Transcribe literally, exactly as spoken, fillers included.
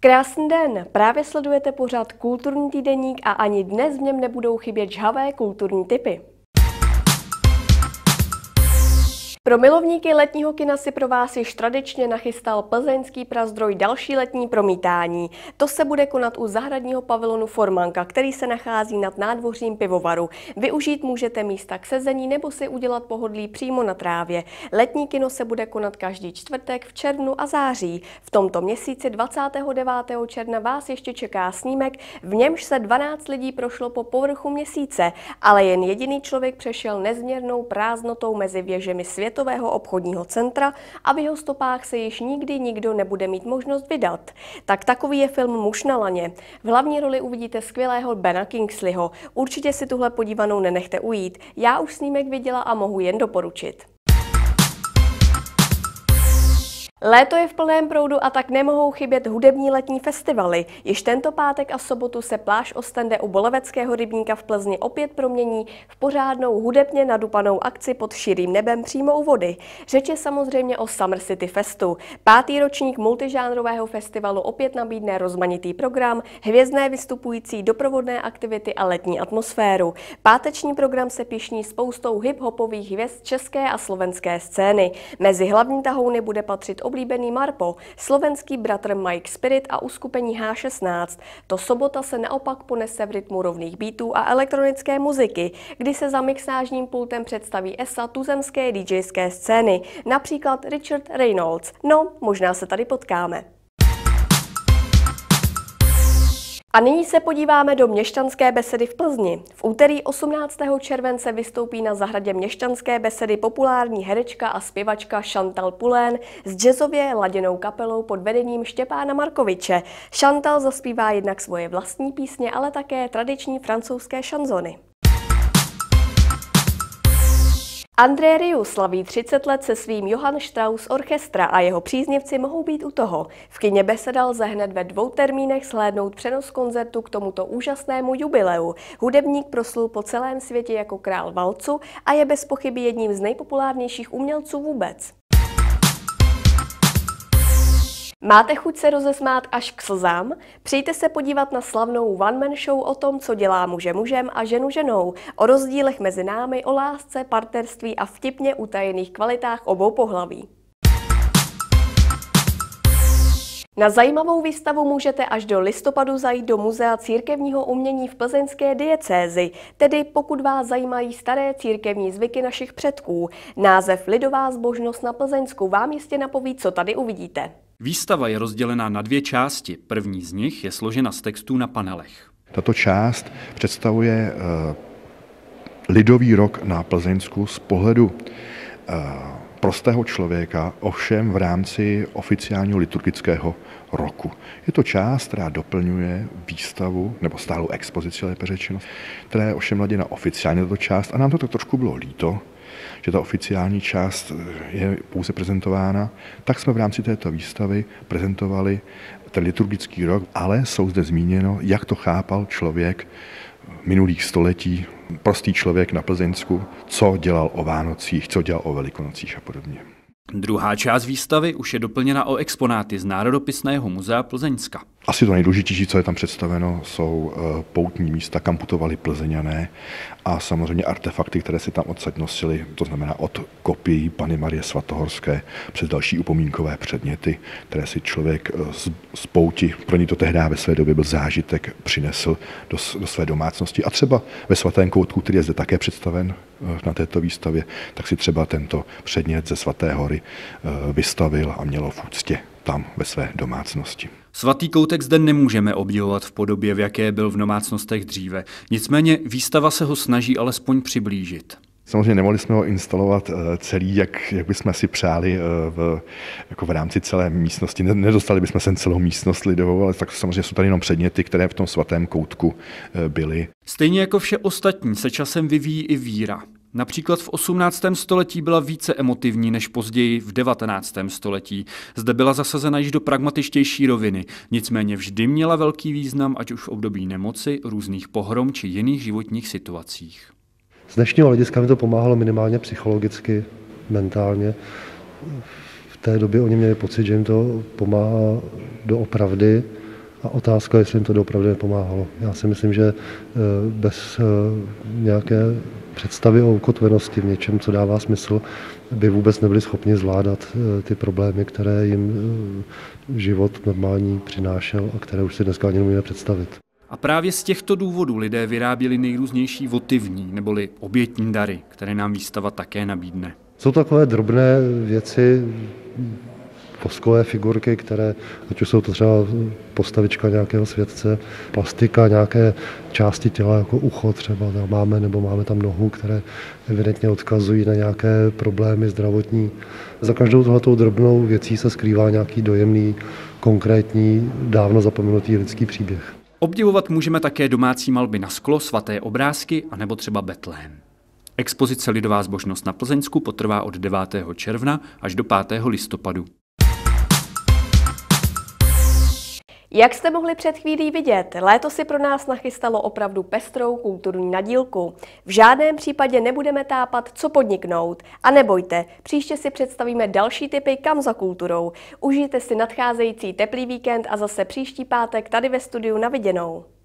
Krásný den, právě sledujete pořad Kulturní týdeník a ani dnes v něm nebudou chybět žhavé kulturní tipy. Pro milovníky letního kina si pro vás již tradičně nachystal plzeňský Prazdroj další letní promítání. To se bude konat u zahradního pavilonu Formanka, který se nachází nad nádvořím pivovaru. Využít můžete místa k sezení nebo si udělat pohodlí přímo na trávě. Letní kino se bude konat každý čtvrtek v červnu a září. V tomto měsíci dvacátého devátého června vás ještě čeká snímek, v němž se dvanáct lidí prošlo po povrchu měsíce, ale jen jediný člověk přešel nezměrnou prázdnotou mezi věžemi světa obchodního centra a v jeho stopách se již nikdy nikdo nebude mít možnost vydat. Tak takový je film Muž na laně. V hlavní roli uvidíte skvělého Bena Kingsleyho. Určitě si tuhle podívanou nenechte ujít. Já už snímek viděla a mohu jen doporučit. Léto je v plném proudu a tak nemohou chybět hudební letní festivaly. Již tento pátek a sobotu se pláž Ostende u Boleveckého rybníka v Plzni opět promění v pořádnou hudebně nadupanou akci pod širým nebem přímo u vody. Řeč je samozřejmě o Summer City Festu. Pátý ročník multižánrového festivalu opět nabídne rozmanitý program, hvězdné vystupující, doprovodné aktivity a letní atmosféru. Páteční program se pyšní spoustou hip-hopových hvězd české a slovenské scény. Mezi hlavní tahouny bude patřit oblíbený Marpo, slovenský bratr Mike Spirit a uskupení H šestnáct. To sobota se naopak ponese v rytmu rovných beatů a elektronické muziky, kdy se za mixážním pultem představí esa tuzemské DJské scény, například Richard Reynolds. No, možná se tady potkáme. A nyní se podíváme do Měšťanské besedy v Plzni. V úterý osmnáctého července vystoupí na zahradě Měšťanské besedy populární herečka a zpěvačka Chantal Poulain s jazzově laděnou kapelou pod vedením Štěpána Markoviče. Chantal zaspívá jednak svoje vlastní písně, ale také tradiční francouzské šanzony. André Rieu slaví třicet let se svým Johann Strauss Orchestra a jeho příznivci mohou být u toho. V kině Beseda lze hned ve dvou termínech shlédnout přenos koncertu k tomuto úžasnému jubileu. Hudebník proslul po celém světě jako král valcu a je bez pochyby jedním z nejpopulárnějších umělců vůbec. Máte chuť se rozesmát až k slzám? Přijďte se podívat na slavnou one-man show o tom, co dělá muže mužem a ženu ženou, o rozdílech mezi námi, o lásce, partnerství a vtipně utajených kvalitách obou pohlaví. Na zajímavou výstavu můžete až do listopadu zajít do Muzea církevního umění v plzeňské diecézi, tedy pokud vás zajímají staré církevní zvyky našich předků. Název Lidová zbožnost na Plzeňsku vám jistě napoví, co tady uvidíte. Výstava je rozdělená na dvě části. První z nich je složena z textů na panelech. Tato část představuje uh, lidový rok na Plzeňsku z pohledu uh, prostého člověka, ovšem v rámci oficiálního liturgického roku. Je to část, která doplňuje výstavu, nebo stálou expozici, lépe řečeno, která je ovšem laděna oficiálně tato část a nám to tak trošku bylo líto, že ta oficiální část je pouze prezentována, tak jsme v rámci této výstavy prezentovali ten liturgický rok, ale jsou zde zmíněno, jak to chápal člověk minulých století, prostý člověk na Plzeňsku, co dělal o Vánocích, co dělal o Velikonocích a podobně. Druhá část výstavy už je doplněna o exponáty z Národopisného muzea Plzeňska. Asi to nejdůležitější, co je tam představeno, jsou poutní místa, kam putovali Plzeňané a samozřejmě artefakty, které si tam odsaď nosili, to znamená od kopií Panny Marie Svatohorské přes další upomínkové předměty, které si člověk z pouti, pro ní to tehdy ve své době byl zážitek, přinesl do, do své domácnosti. A třeba ve Svatém koutku, který je zde také představen na této výstavě, tak si třeba tento předmět ze Svaté hory vystavil a mělo v úctě tam ve své domácnosti. Svatý koutek zde nemůžeme obdivovat v podobě, v jaké byl v domácnostech dříve. Nicméně výstava se ho snaží alespoň přiblížit. Samozřejmě nemohli jsme ho instalovat celý, jak, jak bychom si přáli v, jako v rámci celé místnosti. Nedostali bychom sem celou místnost lidovou, ale tak samozřejmě jsou tady jenom předměty, které v tom svatém koutku byly. Stejně jako vše ostatní se časem vyvíjí i víra. Například v osmnáctém století byla více emotivní než později v devatenáctém století. Zde byla zasazena již do pragmatičtější roviny, nicméně vždy měla velký význam, ať už v období nemoci, různých pohrom či jiných životních situacích. Z dnešního hlediska mi to pomáhalo minimálně psychologicky, mentálně. V té době oni měli pocit, že jim to pomáhá doopravdy A otázka, jestli jim to opravdu nepomáhalo. Já si myslím, že bez nějaké představy o ukotvenosti v něčem, co dává smysl, by vůbec nebyli schopni zvládat ty problémy, které jim život normální přinášel a které už si dneska ani nemůžeme představit. A právě z těchto důvodů lidé vyráběli nejrůznější votivní neboli obětní dary, které nám výstava také nabídne. Jsou takové drobné věci, voskové figurky, které, ať už jsou to třeba postavička nějakého světce, plastika, nějaké části těla, jako ucho třeba tam máme, nebo máme tam nohu, které evidentně odkazují na nějaké problémy zdravotní. Za každou tohletou drobnou věcí se skrývá nějaký dojemný, konkrétní, dávno zapomenutý lidský příběh. Obdivovat můžeme také domácí malby na sklo, svaté obrázky a nebo třeba Betlém. Expozice Lidová zbožnost na Plzeňsku potrvá od devátého června až do pátého listopadu. Jak jste mohli před chvílí vidět, léto si pro nás nachystalo opravdu pestrou kulturní nadílku. V žádném případě nebudeme tápat, co podniknout. A nebojte, příště si představíme další tipy, kam za kulturou. Užijte si nadcházející teplý víkend a zase příští pátek tady ve studiu na viděnou.